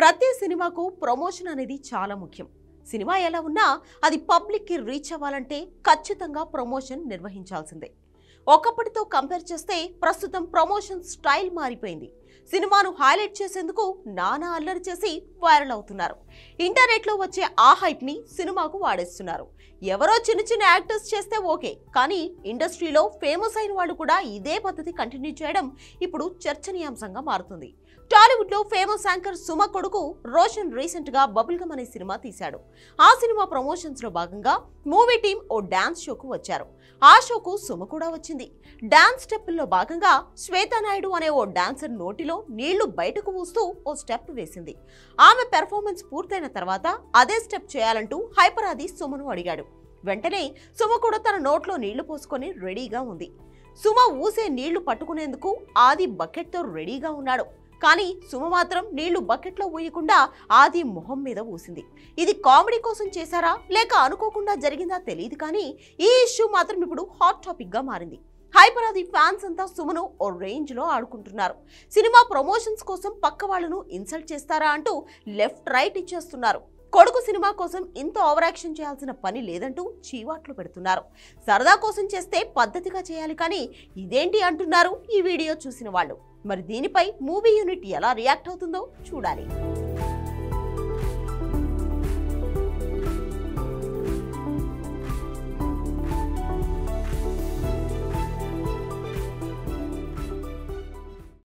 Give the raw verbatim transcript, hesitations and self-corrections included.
ప్రతి సినిమాకు ప్రమోషన్ అనేది చాలా ముఖ్యం. సినిమా ఎలా ఉన్నా అది పబ్లిక్ కి రీచ్ అవ్వాలంటే ఖచ్చితంగా ప్రమోషన్ నిర్వహించాల్సిందే. ఒకప్పటితో కంపేర్ చేస్తే ప్రస్తుతం ప్రమోషన్ స్టైల్ మారిపోయింది. సినిమాను హైలైట్ చేసేందుకు నానా అల్లరి చేసి వైరల్ అవుతున్నారు. ఇంటర్నెట్ లో వచ్చే ఆ హైప్ ని సినిమాకు వాడేస్తున్నారు. ఎవరో చిన్న చిన్న యాక్టర్స్ చేస్తే ఓకే, కానీ ఇండస్ట్రీలో ఫేమస్ అయిన వాళ్ళు కూడా ఇదే పద్ధతి కంటిన్యూ చేయడం ఇప్పుడు చర్చనీయాంశంగా మారుతుంది. టాలీవుడ్ లో ఫేమస్ యాంకర్ సుమ కొడుకు రోషన్ రీసెంట్ గా బబుల్ గమ్ అనే సినిమా తీశాడు. ఆ సినిమా ప్రమోషన్స్ లో భాగంగా మూవీ టీం ఓ డాన్స్ షోకు వచ్చారు. ఆ షోకు సుమ కూడా వచ్చింది. డాన్స్ స్టెప్పుల్లో భాగంగా శ్వేతా నాయుడు అనే ఓ డాన్సర్ నోటిలో నీళ్లు బయటకు ఊస్తూ ఓ స్టెప్ వేసింది. ఆమె పెర్ఫార్మెన్స్ పూర్తయిన తర్వాత అదే స్టెప్ చేయాలంటూ హైపర్ ఆది సుమను అడిగాడు. వెంటనే సుమ కూడా తన నోట్లో నీళ్లు పోసుకొని రెడీగా ఉంది. సుమ ఊసే నీళ్లు పట్టుకునేందుకు ఆది బకెట్ తో రెడీగా ఉన్నాడు. కానీ సుమ మాత్రం నీళ్లు బకెట్లో ఊయకుండా ఆది మొహం మీద ఊసింది. ఇది కామెడీ కోసం చేశారా లేక అనుకోకుండా జరిగిందా తెలియదు, కానీ ఈ ఇష్యూ మాత్రం ఇప్పుడు హాట్ టాపిక్ గా మారింది. హైపర్ ఆది ఫ్యాన్స్ అంతా సుమను ఓ రేంజ్ లో ఆడుకుంటున్నారు. సినిమా ప్రమోషన్స్ కోసం పక్క వాళ్ళను ఇన్సల్ట్ చేస్తారా అంటూ లెఫ్ట్ రైట్ ఇచ్చేస్తున్నారు. కొడుకు సినిమా కోసం ఇంత ఓవర్ యాక్షన్ చేయాల్సిన పని లేదంటూ చీవాట్లు పెడుతున్నారు. సరదా కోసం చేస్తే పద్ధతిగా చేయాలి, కానీ ఇదేంటి అంటున్నారు ఈ వీడియో చూసిన వాళ్ళు. మరి దీనిపై మూవీ యూనిట్ ఎలా రియాక్ట్ అవుతుందో చూడాలి.